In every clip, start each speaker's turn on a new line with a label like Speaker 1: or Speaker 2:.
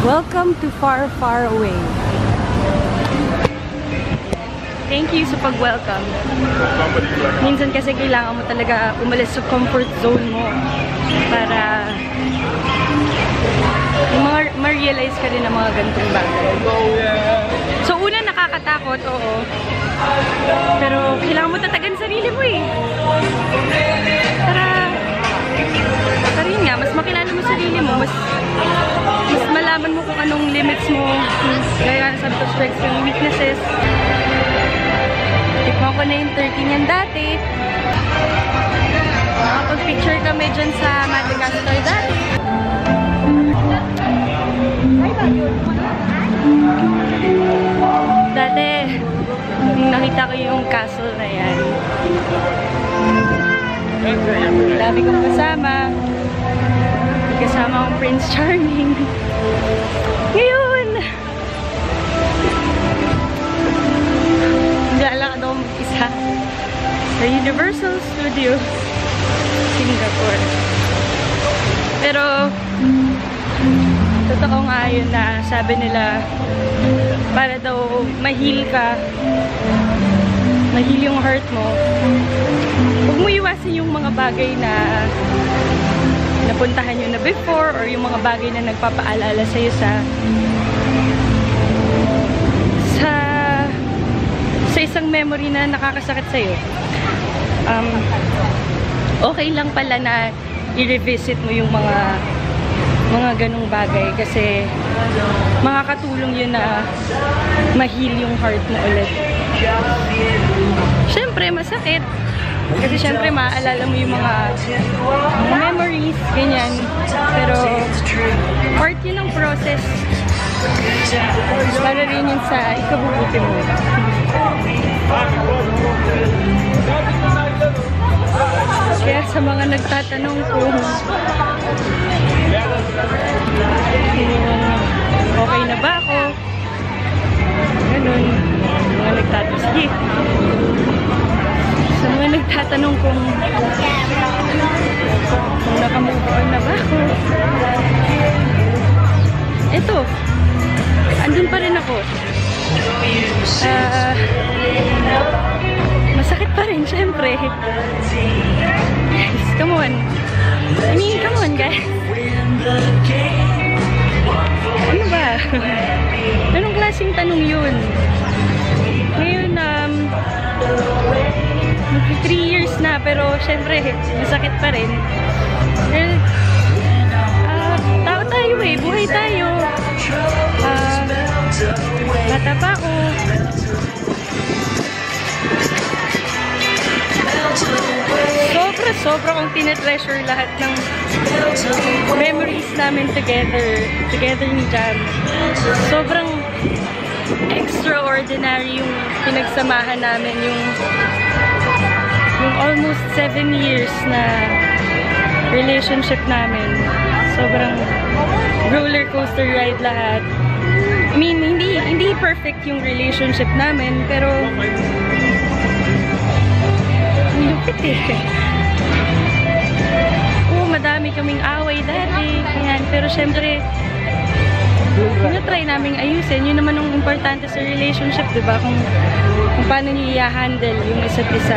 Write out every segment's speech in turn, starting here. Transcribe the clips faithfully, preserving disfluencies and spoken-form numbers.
Speaker 1: Welcome to Far, Far Away. Thank you sa pag-welcome. Minsan kasi kailangan mo talaga umalis sa comfort zone mo para ma-realize ka rin ng mga ganitong bagay. So, una nakakatakot, oo. Pero kailangan mo tatagan sarili mo eh. Para, para yun nga, mas makilala mo sarili mo, mas, mas malaman mo kung anong limits mo, gaya na sabi ko, strengths and weaknesses. Tikman ko na yung turkey niyan dati. Nakapag-picture kami dyan sa Madagascar dati. Dati, nakita ko yung castle na yan. Dami kong kasama. Kasama akong Prince Charming. Ngayon! Naglalakad ako mag-isa sa Universal Studios, Singapore. Pero, totoo nga yun na sabi nila, para daw ma-heal ka, ma-heal yung heart mo, huwag mo iwasan yung mga bagay na napuntahan nyo na before or yung mga bagay na nagpapaalala sa'yo sa sa sa isang memory na nakakasakit sa'yo. Um, okay lang pala na i-revisit mo yung mga mga ganong bagay kasi makakatulong yun na ma-heal yung heart mo ulit. Siyempre, masakit. Kasi siyempre, maaalala mo yung mga, mga memories, ganyan. Pero, part yun ng process. Para rin yun sa ikabubuti mo. Kaya sa mga nagtatanong kung okay na ba ako, ganun, mga nagtatanong sa mga nagtatanong kung kung nakamove on na ba ako, eto, andun pa rin ako. Uh, masakit pa rin, syempre. Guys, come on. I mean, come on, guys. Ano ba? Anong klaseng tanong yun? Ngayon, um, three years na, pero syempre, masakit pa rin. Well, uh, tao tayo eh, buhay tayo. Uh, bata pa ako. Sobra, sobra kong tinetreasure lahat ng memories namin together. Together ni Jam. Sobrang extraordinary yung pinagsamahan namin. Yung, yung almost seven years na relationship namin. Sobrang roller coaster ride lahat. I mean, hindi, hindi perfect yung relationship namin, pero lupit eh. Oo, madami kaming away dati. Yan. Pero syempre, try naming ayusin. Yun naman ang importante sa relationship, diba? Kung, kung paano nyo i-handle yung isa't isa.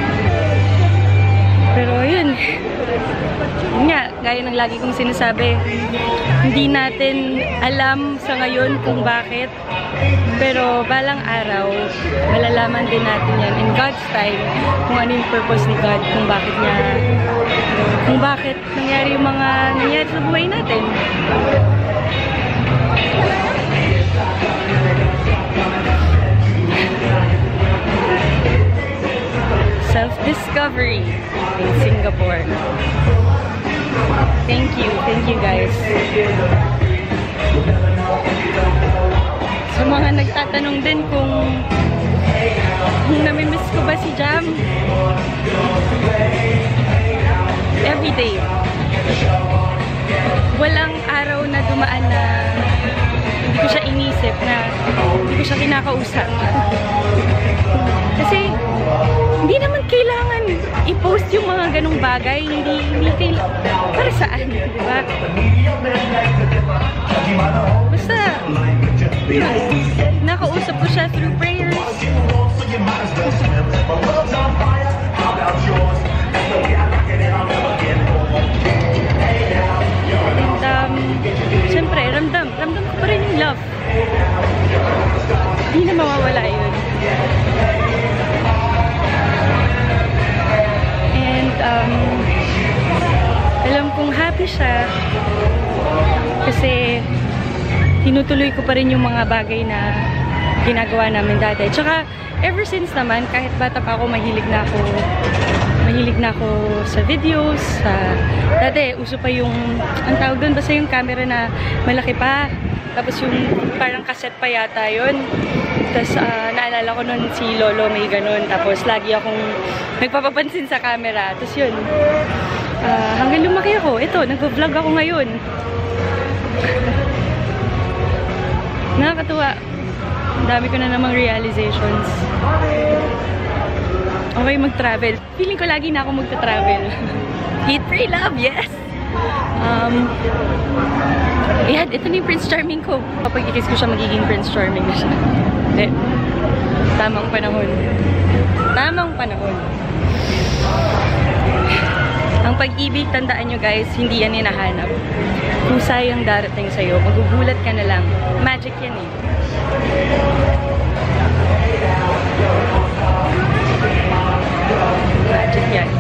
Speaker 1: Pero yun, yun nga, gaya ng lagi kong sinasabi, hindi natin alam sa ngayon kung bakit, pero balang araw, malalaman din natin yan in God's time, kung ano yung purpose ni God, kung bakit niya, kung bakit nangyari yung mga nangyari sa buhay natin. Self-discovery in Singapore. Thank you. Thank you, guys. Sa mga nagtatanong din kung, kung namimiss ko ba si Jam? Every day. Walang araw na dumaan na hindi ko siya inisip, na hindi ko siya kinakausap. Kasi hindi naman kailangan i-post yung mga ganong bagay. Hindi, hindi kailangan. Para saan, di ba? Nakausap ko siya through prayers. And um, siyempre, ramdam. Ramdam ko pa rin yung love. Hindi na mawawala yun. And um, alam kong happy siya kasi tinutuloy ko pa rin yung mga bagay na ginagawa namin dati. Tsaka, ever since naman, kahit bata pa ako, mahilig na ako mahilig na ako sa videos, sa... Dati, uso pa yung, ang tawag doon, basta yung camera na malaki pa. Tapos yung parang cassette pa yata yun. Tapos, uh, naalala ko nun si Lolo may ganun. Tapos, lagi akong nagpapapansin sa camera. Tapos yun, uh, hanggang lumaki ako. Ito, nag-vlog ako ngayon. Nakakatuwa. Ang dami ko na namang realizations. Okay, mag-travel. Feeling ko lagi na ako magta-travel. Eat, pray, love, yes! Um, ayan, ito na yung Prince Charming ko. Kapag ikis ko siya, magiging Prince Charming na siya. Hindi. Tamang panahon. Tamang panahon. Ang pag-ibig, tandaan nyo guys, hindi yan hinahanap. Kung sayang darating sa'yo, magugulat ka na lang. Magic yan eh. Magic yan.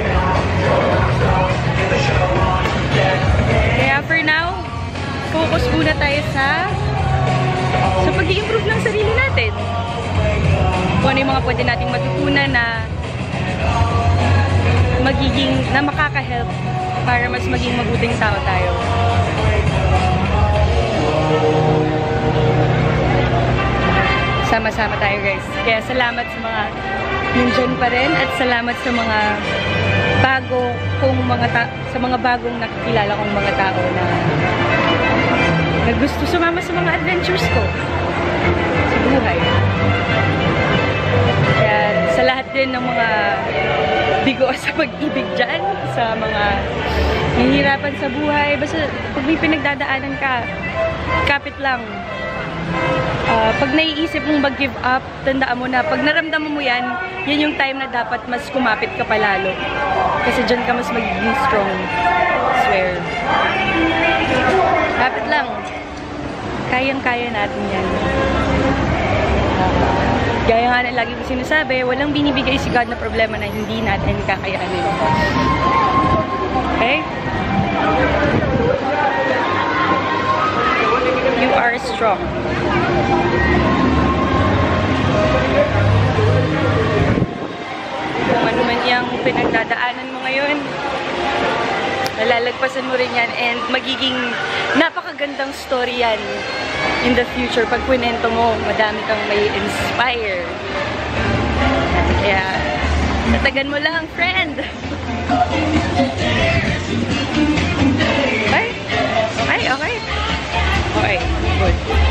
Speaker 1: Kaya for now, focus muna tayo sa sa pag-i-improve ng sarili natin. Kung ano yung mga pwede nating matutunan na magiging, na makaka-help para mas maging mabuting tao tayo. Sama-sama tayo guys. Kaya salamat sa mga nandyan pa rin at salamat sa mga bago kong mga ta sa mga bagong nakikilala kong mga tao na na gusto sumama sa mga adventures ko sa buhay. Kaya sa lahat din ng mga bigo sa pag-ibig dyan, sa mga nahihirapan sa buhay, basta pag may pinagdadaanan ka, kapit lang. Uh, pag naiisip mong mag-give up, tandaan mo na, pag naramdaman mo yan, yan yung time na dapat mas kumapit ka palalo. Kasi dyan ka mas magiging strong. I swear. Kapit lang. Kayang-kaya natin yan. Gaya nga na lagi ko sinasabi, walang binibigay si God na problema na hindi natin kakayanin. Okay? You are strong. Kung ano man yung pinagdadaanan mo ngayon, nalalagpasan mo rin yan and magiging napakagandang story yan in the future. Pag kwento mo, madami kang may inspire. Kaya, tatagan mo lang, friend! Ay? Ay, okay. Okay, good.